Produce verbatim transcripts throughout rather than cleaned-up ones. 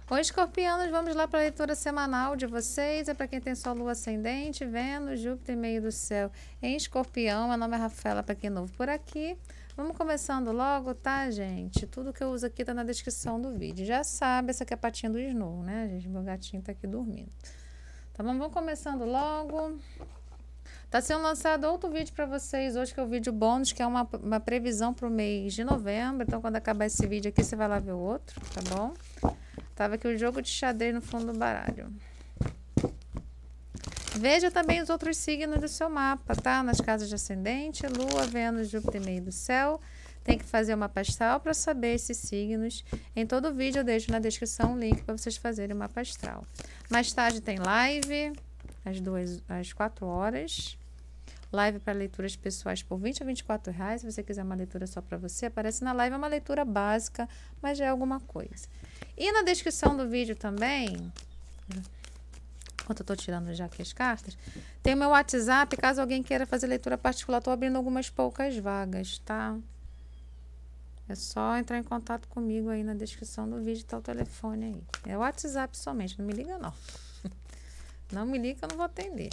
Oi, escorpianos, vamos lá para a leitura semanal de vocês. É para quem tem sua lua ascendente, Vênus, Júpiter, meio do céu em escorpião. Meu nome é Rafaela, para quem é novo por aqui. Vamos começando logo, tá, gente? Tudo que eu uso aqui tá na descrição do vídeo. Já sabe, essa aqui é a patinha do Snow, né, gente? Meu gatinho tá aqui dormindo. Tá bom? Vamos começando logo. Tá sendo lançado outro vídeo para vocês hoje, que é o vídeo bônus, que é uma, uma previsão para o mês de novembro. Então, quando acabar esse vídeo aqui, você vai lá ver o outro, tá bom? Tava aqui o jogo de xadrez no fundo do baralho. Veja também os outros signos do seu mapa, tá? Nas casas de ascendente, Lua, Vênus, Júpiter e meio do céu. Tem que fazer uma mapa astral para saber esses signos. Em todo vídeo eu deixo na descrição o link para vocês fazerem uma mapa astral. Mais tarde tem live, às duas, às quatro horas. Live para leituras pessoais por vinte a vinte e quatro reais. Se você quiser uma leitura só para você, aparece na live. É uma leitura básica, mas já é alguma coisa. E na descrição do vídeo também, enquanto eu tô tirando já aqui as cartas, tem o meu WhatsApp, caso alguém queira fazer leitura particular. Tô abrindo algumas poucas vagas, tá? É só entrar em contato comigo aí na descrição do vídeo, tá o telefone aí. É o WhatsApp somente, não me liga não. Não me liga que eu não vou atender.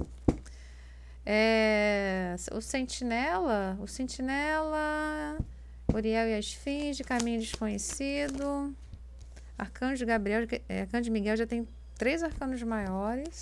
É, o Sentinela, o Sentinela, Uriel e a Esfinge, Caminho Desconhecido, Arcanjo Gabriel, é, Arcanjo Miguel já tem três arcanos maiores.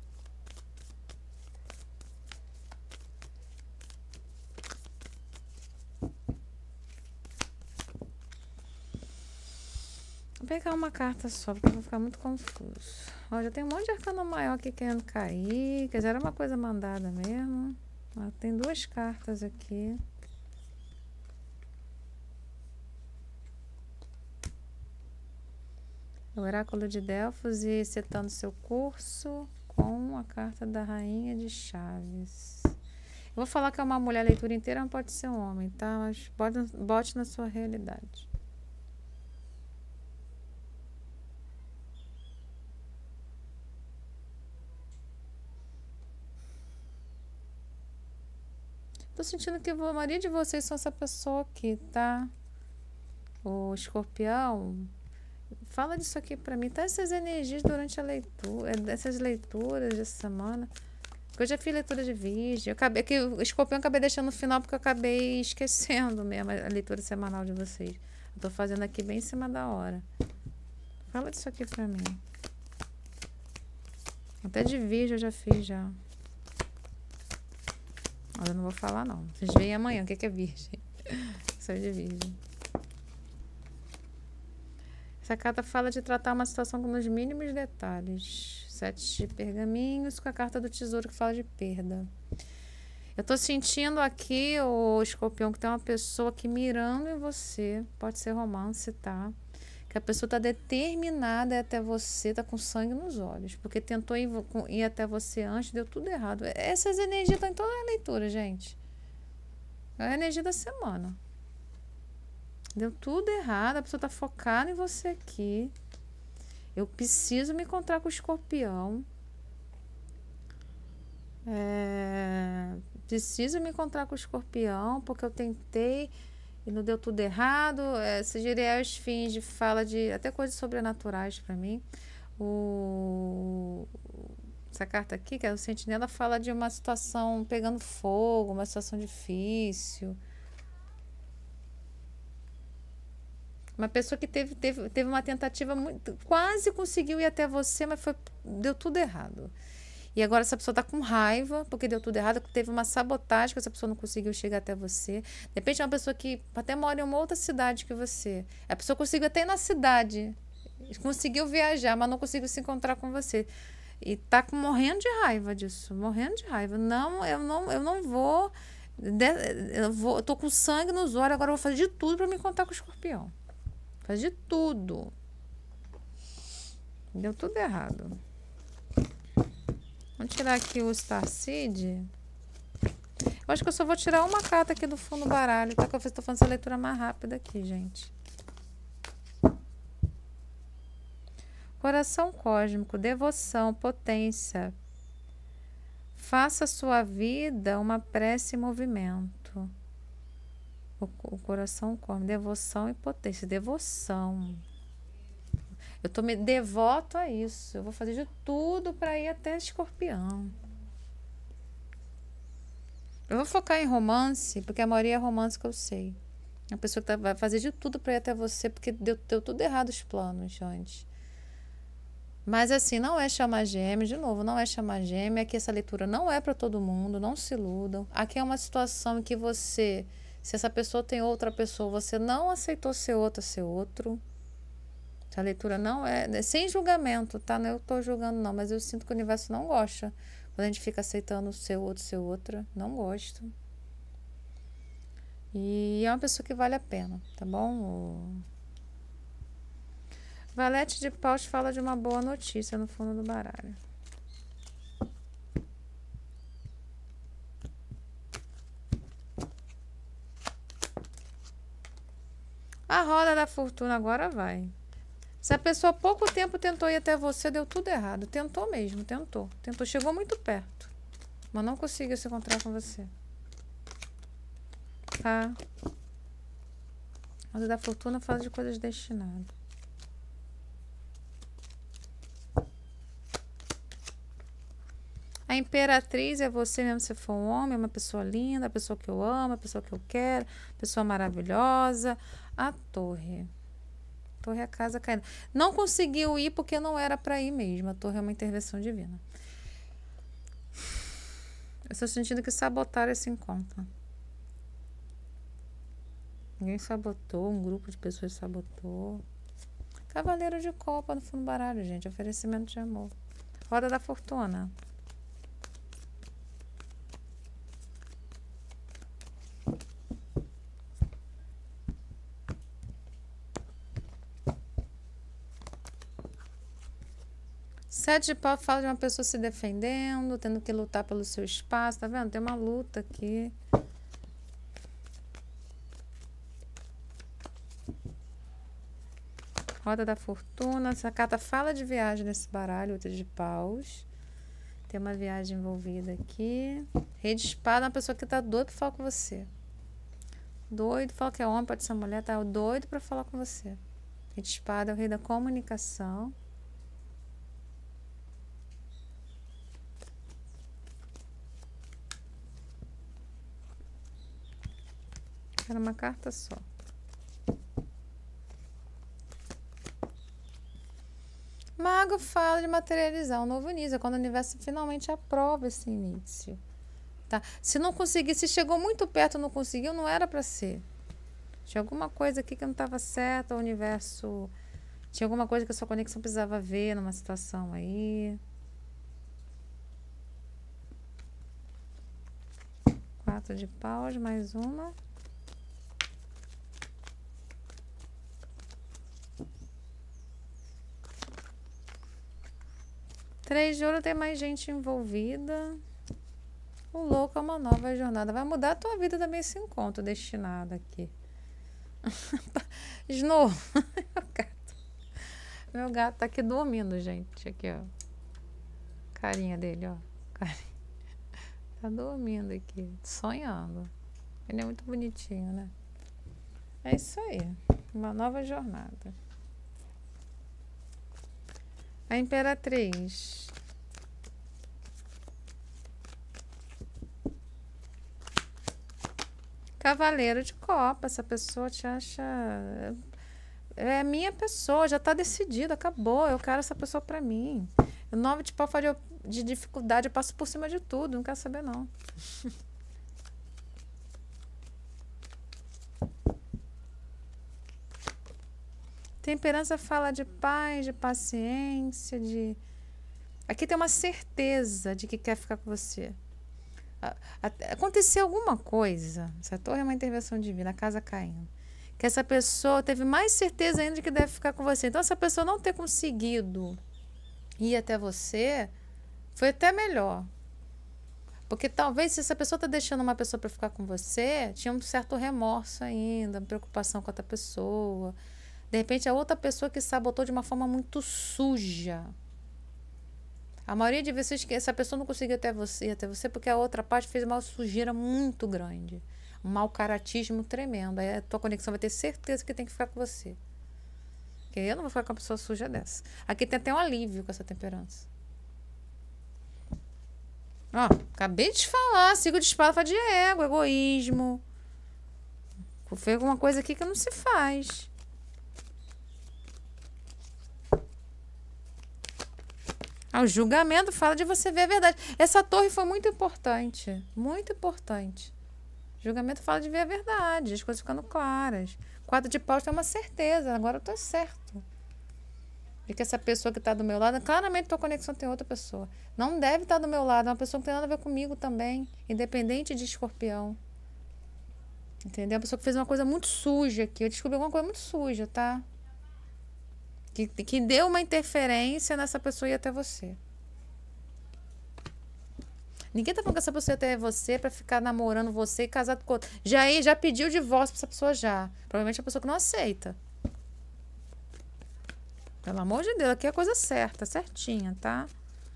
Vou pegar uma carta só, porque eu vou ficar muito confuso. Ó, já tem um monte de arcano maior aqui querendo cair. Quer dizer, era uma coisa mandada mesmo. Ó, tem duas cartas aqui. O Oráculo de Delfos e setando seu curso com a carta da Rainha de Chaves. Eu vou falar que é uma mulher, a leitura inteira, não pode ser um homem, tá? Mas bote, bote na sua realidade. Tô sentindo que a maioria de vocês são essa pessoa aqui, tá? O escorpião. Fala disso aqui pra mim, tá? Essas energias durante a leitura, essas leituras dessa semana. Eu já fiz leitura de vídeo. Eu acabei, que o escorpião eu acabei deixando no final porque eu acabei esquecendo mesmo a leitura semanal de vocês. Eu tô fazendo aqui bem em cima da hora. Fala disso aqui pra mim. Até de vídeo eu já fiz já. Mas eu não vou falar não. Vocês veem amanhã o que, que é virgem. Isso é de vídeo. Essa carta fala de tratar uma situação com os mínimos detalhes. Sete de pergaminhos com a carta do tesouro que fala de perda. Eu tô sentindo aqui, o escorpião, que tem uma pessoa aqui mirando em você. Pode ser romance, tá? Que a pessoa tá determinada a ir até você, tá com sangue nos olhos. Porque tentou ir, ir até você antes, deu tudo errado. Essas energias estão em toda a leitura, gente. É a energia da semana. Deu tudo errado, a pessoa tá focada em você aqui. Eu preciso me encontrar com o escorpião. É, preciso me encontrar com o escorpião, porque eu tentei e não deu tudo errado. Esse Uriel Esfinge fala de até coisas sobrenaturais para mim. O, essa carta aqui, que é o Sentinela, fala de uma situação pegando fogo, uma situação difícil. Uma pessoa que teve, teve, teve uma tentativa muito, quase conseguiu ir até você, mas foi, deu tudo errado. E agora essa pessoa está com raiva, porque deu tudo errado, teve uma sabotagem, que essa pessoa não conseguiu chegar até você. De repente é uma pessoa que até mora em uma outra cidade que você. A pessoa conseguiu até ir na cidade, conseguiu viajar, mas não conseguiu se encontrar com você. E tá com, morrendo de raiva disso, morrendo de raiva. Não, eu não, eu não vou, eu vou, eu tô com sangue nos olhos, agora eu vou fazer de tudo para me encontrar com o escorpião. Faz de tudo. Deu tudo errado. Vamos tirar aqui o Starseed. Eu acho que eu só vou tirar uma carta aqui do fundo do baralho, tá? Que eu estou fazendo essa leitura mais rápida aqui, gente. Coração cósmico, devoção, potência. Faça a sua vida uma prece em movimento. O, o coração cósmico, devoção e potência. Devoção. Eu tô me devoto a isso. Eu vou fazer de tudo para ir até Escorpião. Eu vou focar em romance, porque a maioria é romance que eu sei. A pessoa que tá, vai fazer de tudo para ir até você, porque deu, deu tudo errado os planos antes. Mas assim, não é chamar gêmeo, de novo, não é chamar gêmeo. Aqui essa leitura não é para todo mundo, não se iludam. Aqui é uma situação em que você, se essa pessoa tem outra pessoa, você não aceitou ser outra, ser outro. Essa leitura não é, é sem julgamento, tá? Não eu tô julgando não, mas eu sinto que o universo não gosta. Quando a gente fica aceitando ser outro, ser outra, não gosto. E é uma pessoa que vale a pena, tá bom? O Valete de Paus fala de uma boa notícia no fundo do baralho. A roda da fortuna agora vai. Se a pessoa há pouco tempo tentou ir até você, deu tudo errado. Tentou mesmo, tentou. Tentou, chegou muito perto. Mas não conseguiu se encontrar com você. Tá? A roda da fortuna fala de coisas destinadas. A imperatriz é você mesmo se for um homem, uma pessoa linda, a pessoa que eu amo, a pessoa que eu quero, pessoa maravilhosa. A torre. A torre é a casa caindo. Não conseguiu ir porque não era para ir mesmo. A torre é uma intervenção divina. Eu estou sentindo que sabotaram esse encontro. Ninguém sabotou, um grupo de pessoas sabotou. Cavaleiro de copa no fundo do baralho, gente. Oferecimento de amor. Roda da fortuna. Sete de pau fala de uma pessoa se defendendo, tendo que lutar pelo seu espaço, tá vendo? Tem uma luta aqui. Roda da fortuna. Essa carta fala de viagem nesse baralho, outra de paus. Tem uma viagem envolvida aqui. Rei de espada é uma pessoa que tá doido pra falar com você. Doido, fala que é homem, pode ser mulher, tá doido pra falar com você. Rei de espada é o rei da comunicação. Era uma carta só. Mago fala de materializar um novo início, é quando o universo finalmente aprova esse início. Tá? Se não conseguir, se chegou muito perto e não conseguiu, não era para ser. Tinha alguma coisa aqui que não estava certa, o universo... Tinha alguma coisa que a sua conexão precisava ver numa situação aí. Quatro de paus, mais uma. Três de ouro, tem mais gente envolvida. O louco é uma nova jornada. Vai mudar a tua vida também esse encontro destinado aqui. Snow. Meu gato. Meu gato tá aqui dormindo, gente. Aqui, ó. Carinha dele, ó. Carinha. Tá dormindo aqui. Sonhando. Ele é muito bonitinho, né? É isso aí. Uma nova jornada. A imperatriz. Cavaleiro de copa. Essa pessoa te acha... É minha pessoa, já tá decidido, acabou. Eu quero essa pessoa pra mim. O nove de pau fala de, de dificuldade, eu passo por cima de tudo. Não quero saber, não. Temperança fala de paz, de paciência, de... Aqui tem uma certeza de que quer ficar com você. Aconteceu alguma coisa, essa torre é uma intervenção divina, a casa caindo, que essa pessoa teve mais certeza ainda de que deve ficar com você. Então, essa pessoa não ter conseguido ir até você, foi até melhor. Porque talvez, se essa pessoa está deixando uma pessoa para ficar com você, tinha um certo remorso ainda, preocupação com outra pessoa. De repente, a outra pessoa que sabotou de uma forma muito suja. A maioria de vezes que essa pessoa não conseguiu até você, até você porque a outra parte fez uma sujeira muito grande. Um mau caratismo tremendo. Aí a tua conexão vai ter certeza que tem que ficar com você. Porque eu não vou ficar com uma pessoa suja dessa. Aqui tem até um alívio com essa temperança. Ó, acabei de falar. Cinco de espada fala de ego, egoísmo. Foi alguma coisa aqui que não se faz. Ah, o julgamento fala de você ver a verdade. Essa torre foi muito importante. Muito importante. O julgamento fala de ver a verdade. As coisas ficando claras. Quatro de paus tem uma certeza. Agora eu tô certo. De que essa pessoa que está do meu lado, claramente tua conexão tem outra pessoa. Não deve estar do meu lado. É uma pessoa que não tem nada a ver comigo também. Independente de escorpião. Entendeu? Uma pessoa que fez uma coisa muito suja aqui. Eu descobri alguma coisa muito suja, tá? Que, que deu uma interferência nessa pessoa ir até você. Ninguém tá falando que essa pessoa ia até você pra ficar namorando você e casado com outro. Já, já pediu divórcio pra essa pessoa já. Provavelmente é a pessoa que não aceita. Pelo amor de Deus, aqui é a coisa certa, certinha, tá?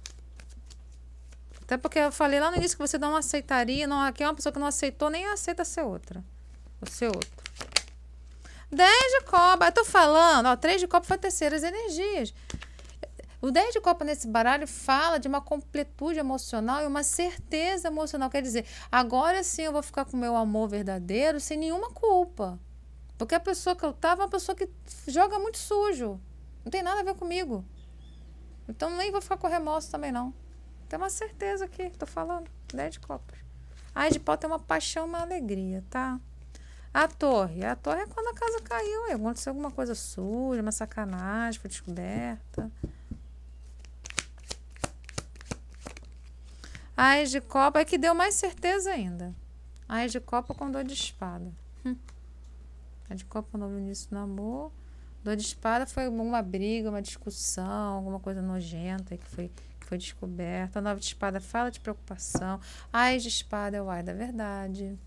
Até porque eu falei lá no início que você não aceitaria. Não, aqui é uma pessoa que não aceitou, nem aceita ser outra. Ou ser outro. dez de copa. Eu tô falando, ó, três de copa foi terceiras energias. O dez de copa nesse baralho fala de uma completude emocional e uma certeza emocional. Quer dizer, agora sim eu vou ficar com o meu amor verdadeiro sem nenhuma culpa. Porque a pessoa que eu tava é uma pessoa que joga muito sujo. Não tem nada a ver comigo. Então nem vou ficar com remorso também, não. Tem uma certeza aqui, tô falando. dez de copas. Ai, de pau tem uma paixão, uma alegria, tá? A torre. A torre é quando a casa caiu. Aconteceu alguma coisa suja, uma sacanagem, foi descoberta. Ai, de copa é que deu mais certeza ainda. Ai, de copa com dor de espada. Hum. A de copa no início do amor. Dor de espada foi uma briga, uma discussão, alguma coisa nojenta que foi, que foi descoberta. A nove de espada fala de preocupação. Ai de espada é o ai da verdade.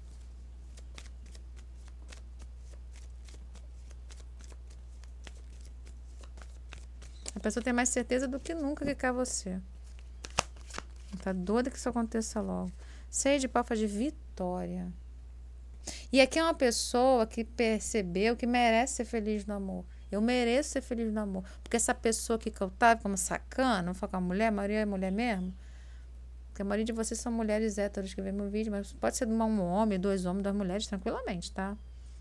A pessoa tem mais certeza do que nunca que quer você. Tá doida que isso aconteça logo. Seis de pau fala de vitória. E aqui é uma pessoa que percebeu que merece ser feliz no amor. Eu mereço ser feliz no amor. Porque essa pessoa aqui que eu tava como sacana, não foi com a mulher, a maioria é mulher mesmo. Porque a maioria de vocês são mulheres héteros que vêem meu vídeo, mas pode ser de um homem, dois homens, duas mulheres, tranquilamente, tá?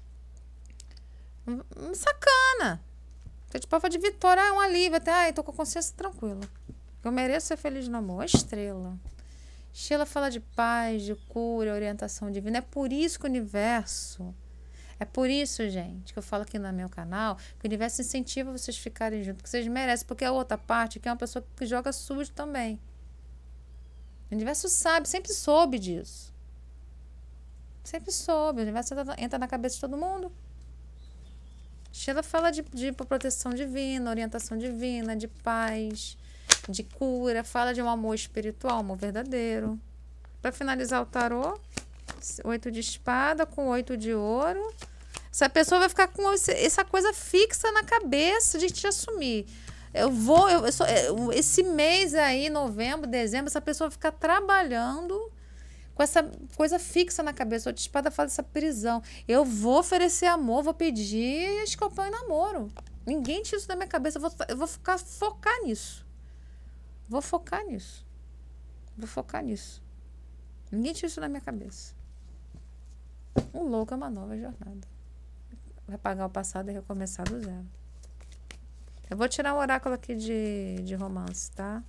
Um, um sacana. Então, tipo, fala de vitória, é um alívio, até, ai, tô com a consciência tranquila. Eu mereço ser feliz no amor. Estrela. Estrela fala de paz, de cura, orientação divina. É por isso que o universo... É por isso, gente, que eu falo aqui no meu canal, que o universo incentiva vocês ficarem juntos, porque vocês merecem, porque a outra parte que é uma pessoa que joga sujo também. O universo sabe, sempre soube disso. Sempre soube. O universo entra na cabeça de todo mundo. Sheila fala de, de proteção divina, orientação divina, de paz, de cura, fala de um amor espiritual, amor verdadeiro. Para finalizar o tarô, oito de espada com oito de ouro. Essa pessoa vai ficar com essa coisa fixa na cabeça de te assumir. Eu vou, eu, eu sou, esse mês aí, novembro, dezembro, essa pessoa vai ficar trabalhando com essa coisa fixa na cabeça. O de espada fala dessa prisão. Eu vou oferecer amor, vou pedir escorpião em namoro. Ninguém tira isso da minha cabeça. Eu vou, eu vou ficar, focar nisso. Vou focar nisso. Vou focar nisso. Ninguém tira isso da minha cabeça. Um louco é uma nova jornada. Vai pagar o passado e recomeçar do zero. Eu vou tirar o oráculo aqui de, de romance, tá?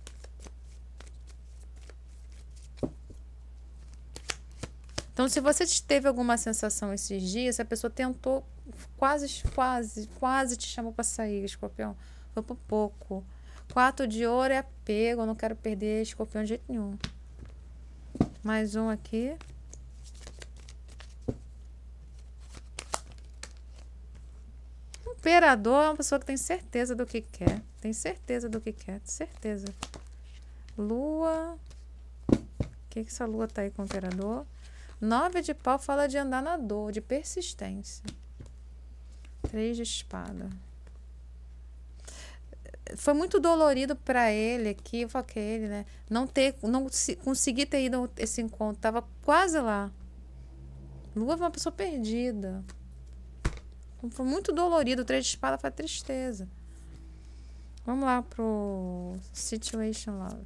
Então, se você teve alguma sensação esses dias, se a pessoa tentou, quase, quase, quase te chamou para sair, escorpião, foi por pouco. Quatro de ouro é apego, eu não quero perder escorpião de jeito nenhum. Mais um aqui. Imperador é uma pessoa que tem certeza do que quer. Tem certeza do que quer, certeza. Lua. O que, que essa lua tá aí com o imperador? Nove de pau fala de andar na dor, de persistência. Três de espada. Foi muito dolorido para ele aqui, eu falo que ele, né? Não ter, não conseguir ter ido a esse encontro. Tava quase lá. Lua é uma pessoa perdida. Foi muito dolorido. O três de espada foi tristeza. Vamos lá pro Situation Love.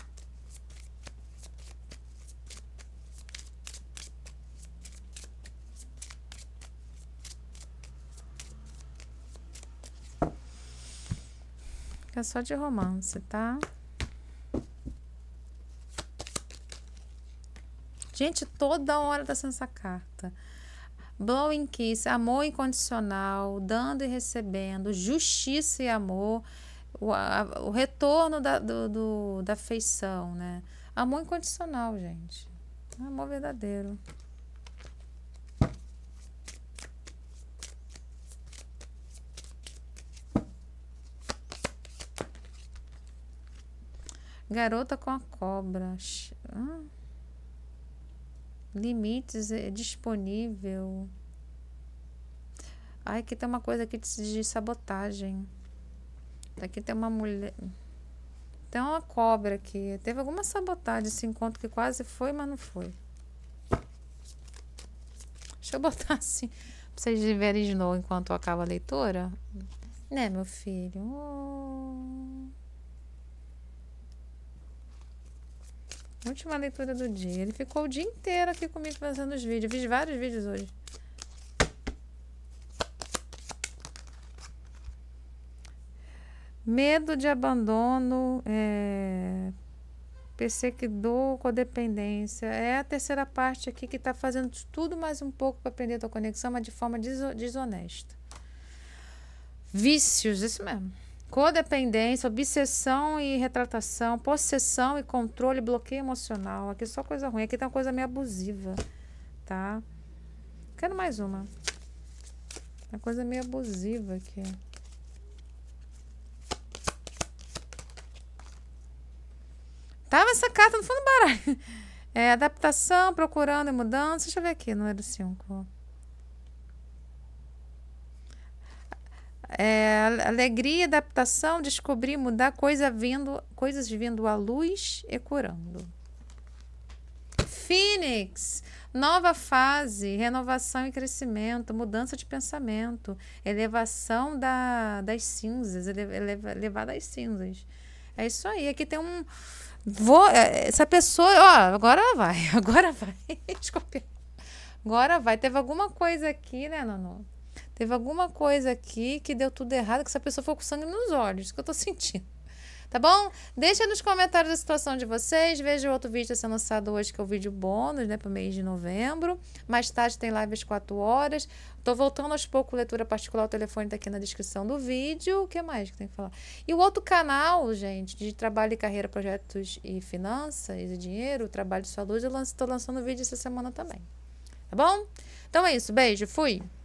É só de romance, tá? Gente, toda hora tá sendo essa carta. Blowing kiss, amor incondicional, dando e recebendo, justiça e amor, o, a, o retorno da, do, do, da afeição, né? Amor incondicional, gente. Amor verdadeiro. Garota com a cobra. Ah. Limites, é disponível. Ai, aqui tem uma coisa aqui de, de sabotagem. Aqui tem uma mulher. Tem uma cobra aqui. Teve alguma sabotagem esse encontro que quase foi, mas não foi. Deixa eu botar assim pra vocês verem de novo enquanto acaba a leitura. Né, meu filho? Oh. Última leitura do dia. Ele ficou o dia inteiro aqui comigo fazendo os vídeos. Eu fiz vários vídeos hoje. Medo de abandono, é, perseguidor, codependência. É a terceira parte aqui que está fazendo tudo mais um pouco para aprender a tua conexão, mas de forma desonesta. Vícios, isso mesmo. Codependência, obsessão e retratação, possessão e controle, bloqueio emocional. Aqui só coisa ruim. Aqui tem uma coisa meio abusiva, tá? Quero mais uma. Uma coisa meio abusiva aqui. Tava essa carta no fundo do baralho. É, adaptação, procurando e mudança. Deixa eu ver aqui, número cinco. É, alegria, adaptação, descobrir, mudar, coisa vindo, coisas vindo à luz e curando. Fênix, nova fase, renovação e crescimento, mudança de pensamento, elevação da, das cinzas, eleva, elevar das cinzas. É isso aí. Aqui tem um... Vou, essa pessoa... Ó, agora vai, agora vai. Agora vai. Teve alguma coisa aqui, né, Nono? Teve alguma coisa aqui que deu tudo errado, que essa pessoa ficou com sangue nos olhos, que eu tô sentindo. Tá bom? Deixa nos comentários a situação de vocês. Veja o outro vídeo sendo lançado hoje, que é o vídeo bônus, né, para o mês de novembro. Mais tarde tem live às quatro horas. Tô voltando aos poucos, leitura particular, o telefone tá aqui na descrição do vídeo. O que mais que tem que falar? E o outro canal, gente, de trabalho e carreira, projetos e finanças e dinheiro, trabalho de saúde, eu tô lançando vídeo essa semana também. Tá bom? Então é isso. Beijo. Fui!